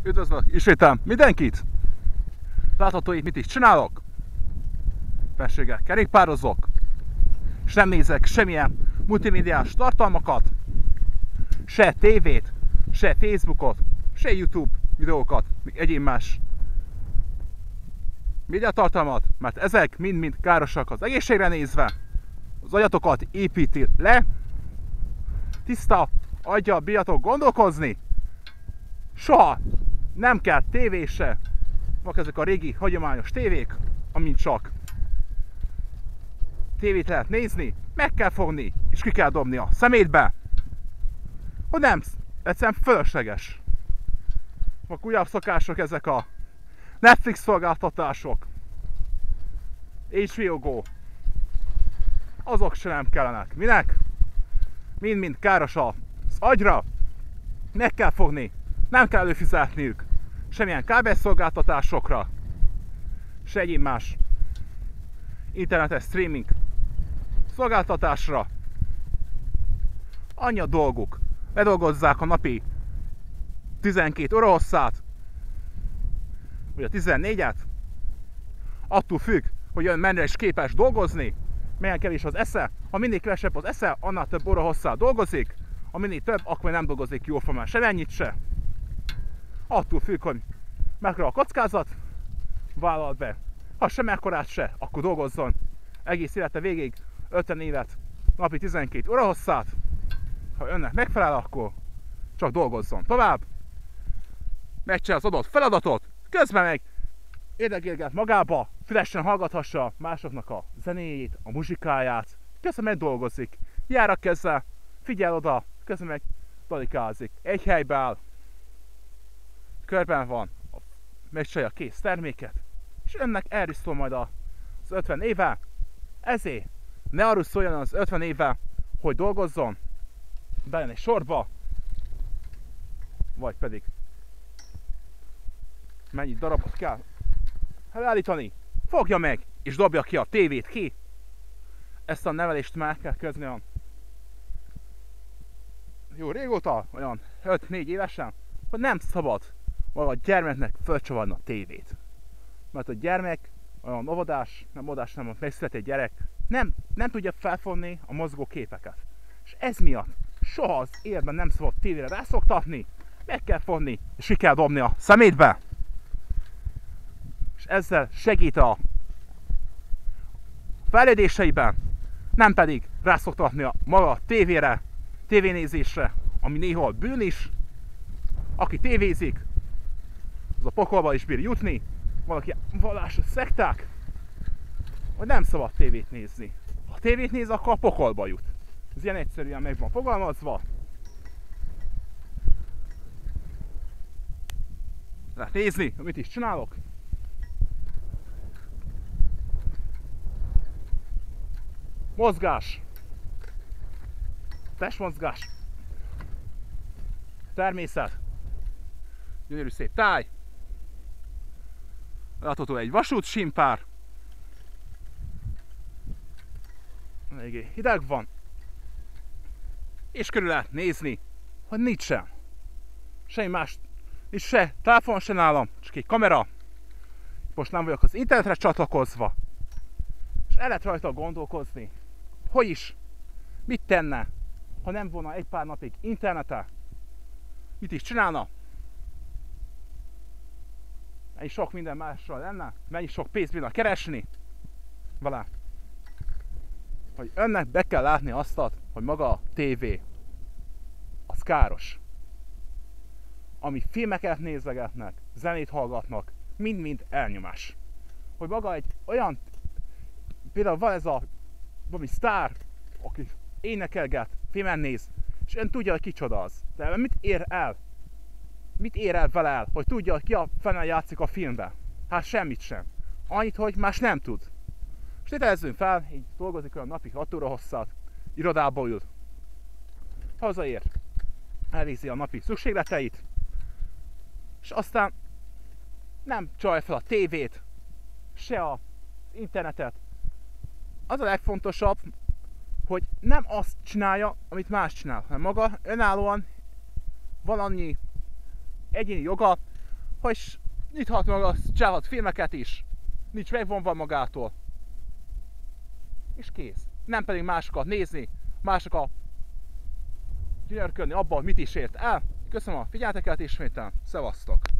Üdvözlök ismételem mindenkit! Látható, itt mit is csinálok? Fességgel kerékpározok, és nem nézek semmilyen multimédiás tartalmakat, se tévét, se Facebookot, se YouTube videókat, még egyéb más médiatartalmat, mert ezek mind-mind károsak az egészségre nézve, az agyatokat építi le, tiszta aggyal bírjatok gondolkozni, soha nem kell tévé se, vannak ezek a régi hagyományos tévék, amin csak tévét lehet nézni, meg kell fogni, és ki kell dobni a szemétbe, hogy nem, egyszerűen fölösleges. Vannak újabb szokások ezek a Netflix szolgáltatások, HBO Go, azok se nem kellenek. Minek? Mind-mind káros az agyra, meg kell fogni, nem kell előfizetniük semmilyen kábelszolgáltatásokra, se egyéb más internetes streaming szolgáltatásra. Annyi a dolguk, ledolgozzák a napi 12 óra hosszát, vagy a 14-et, attól függ, hogy ön mennyire is képes dolgozni, milyen kevés az esze. Ha minél kevesebb az esze, annál több óra hosszát dolgozik, ha minél több, akkor nem dolgozik jól formán se ennyit se. Attól függ, hogy mekkora a kockázat, vállal be. Ha sem ekkorát se, akkor dolgozzon egész élete végig 50 évet, napi 12 óra hosszát. Ha önnek megfelel, akkor csak dolgozzon tovább, megcsinálja az adott feladatot, közben meg érdekélget magába, fülesen hallgathassa másoknak a zenéjét, a muzsikáját, közben meg dolgozik, jár a keze, figyel oda, közben meg dalikázik, egy helybe áll, körben van, megcsinálja a kész terméket, és önnek erről szól majd az 50 éve, ezért ne arról szóljon az 50 éve, hogy dolgozzon, bejön egy sorba, vagy pedig mennyi darabot kell elállítani, fogja meg, és dobja ki a tévét ki. Ezt a nevelést már kell kezdeni olyan jó régóta, olyan 5-4 évesen, hogy nem szabad maga a gyermeknek fölcsavarni a tévét. Mert a gyermek, olyan óvodás, nem óvodás, nem a megszületett gyerek, nem tudja felfogni a mozgó képeket. És ez miatt soha az életben nem szabad tévére rászoktatni, meg kell fogni, és ki kell dobni a szemétbe. És ezzel segít a fejlődéseiben, nem pedig rászoktatni a maga tévére, tévénézésre, ami néhol bűn is. Aki tévézik, az a pokolba is bír jutni. Valaki vallásos szekták, hogy nem szabad tévét nézni. Ha tévét néz, akkor a pokolba jut. Ez ilyen egyszerűen meg van fogalmazva. Lehet nézni, mit is csinálok. Mozgás. Testmozgás. Természet. Gyönyörű szép táj. Látható egy vasútsimpár. Eléggé hideg van. És körül lehet nézni, hogy nincs sem. Semmi más. Nincs se telefon se nálam, csak egy kamera. Most nem vagyok az internetre csatlakozva. És el lehet rajta gondolkozni, hogy is, mit tenne, ha nem volna egy pár napig internete. Mit is csinálna? Mennyi sok minden másra lenne, mennyi sok pénzt bírna keresni vele. Hogy önnek be kell látni azt, hogy maga a tévé az káros. Ami filmeket nézegetnek, zenét hallgatnak, mind-mind elnyomás. Hogy maga egy olyan, például van ez a valami sztár, aki énekelget, filmen néz, és ön tudja, hogy kicsoda az. De mit ér el? Mit ér el vele el, hogy tudja, hogy ki a fene játszik a filmben? Hát semmit sem. Annyit, hogy más nem tud. És tételezzünk fel, így dolgozik olyan napi 6 óra hosszat, irodába ül, hazaér, elvégzi a napi szükségleteit, és aztán nem csalja fel a tévét, se az internetet. Az a legfontosabb, hogy nem azt csinálja, amit más csinál, hanem maga önállóan van annyi egyéni joga, és nyithat maga, csinálhat filmeket is, nincs megvonva magától. És kész. Nem pedig másokat nézni, másokat gyönyörködni abban, mit is ért el. Köszönöm a figyelmeteket ismételten, szevasztok!